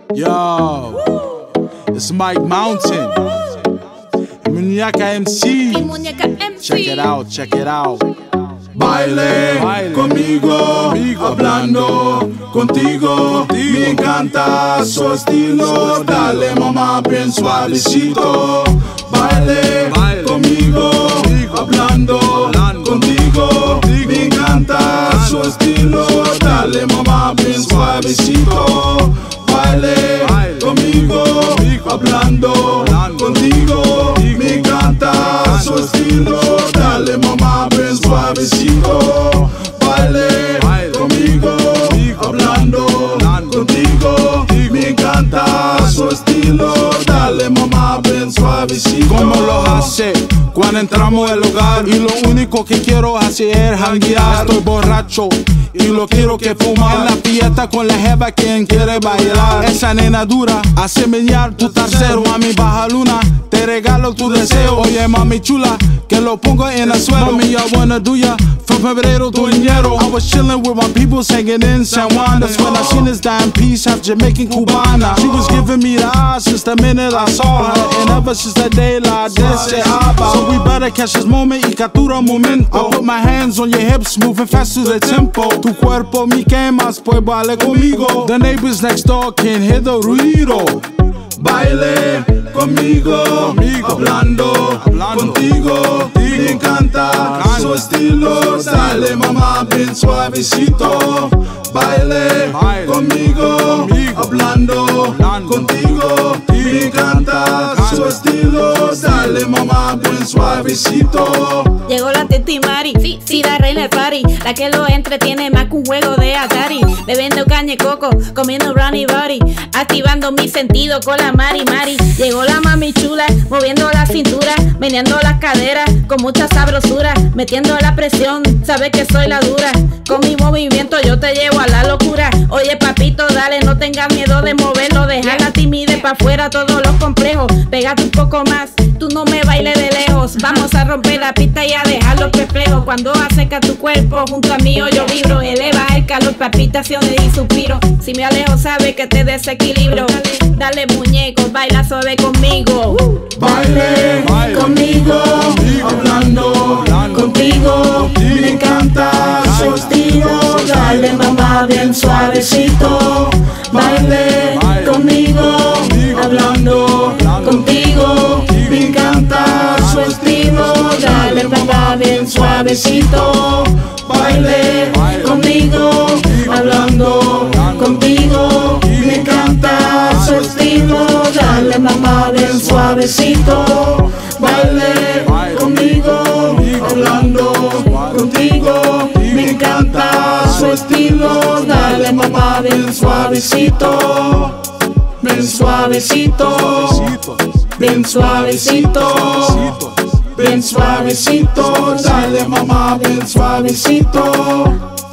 Yo, it's Mike Mountain. Muñeca MC. Check it out, check it out. Baile conmigo, hablando contigo. Me encanta su estilo, dale mamá bien suavecito. Baile conmigo, hablando contigo. Me encanta su estilo, dale mamá bien suavecito. Baile conmigo, hablando contigo. Me encanta su estilo, dale mamá bien suavecito. Baile conmigo, hablando contigo. Me encanta su estilo, dale mamá bien suavecito. ¿Cómo lo hace cuando entramos al hogar? Y lo único que quiero hacer es janguear. Estoy borracho y lo quiero que fuma. En la fiesta con la jeva quien quiere bailar. Esa nena dura hace meñar tu trasero. Mami baja luna, te regalo tu deseo. Oye mami chula, que lo pongo en el suelo. Mami I wanna do ya from febrero to enero. I was chilling with my people hanging in San Juan. That's when I seen this dime piece, half Jamaican Cubana. She was giving me the eyes since the minute I saw her. And ever since that day like this, se habla. So we better catch this moment y captura momento. I put my hands on your hips, moving fast to the tempo. Tu cuerpo me quemas, pues baile conmigo. The neighbors next door can't hear the ruido. Baile conmigo, hablando contigo. Me encanta su estilo, dale mamá bien suavecito. Baile conmigo, hablando contigo. Me encanta su estilo, dale mamá bien suavecito. Llegó la Titi Mari, sí, la reina del party, la que lo entretiene más que un juego de Atari. Bebiendo caña y coco, comiendo brownie body, activando mi sentido con la Mari. Llegó la mami chula, moviendo la cintura, meneando las caderas con mucha sabrosura, metiendo la presión, sabe que soy la dura. Con mi movimiento yo te llevo a la locura. Oye papito, dale, no tengas miedo de moverlo, deja la timidez pa' afuera, todos los complejos. Pégate un poco más, tú no me bailes de lejos. Vamos a romper la pista y a dejarlo perplejo. Cuando acerca tu cuerpo junto a mí yo vibro, eleva el calor, palpitaciones y suspiro. Si me alejo sabe que te desequilibro. Dale muñeco, baila suave conmigo. Baile conmigo, hablando contigo. Me encanta su estilo, dale mamá bien suavecito. Baile conmigo, hablando contigo. Me encanta su estilo, dale mamá bien suavecito. Baile conmigo, hablando contigo. Me encanta su estilo, dale mamá bien suavecito. Baile conmigo, hablando contigo. Me encanta su estilo, dale mamá bien suavecito. Bien suavecito, bien suavecito, bien suavecito, dale mamá bien suavecito.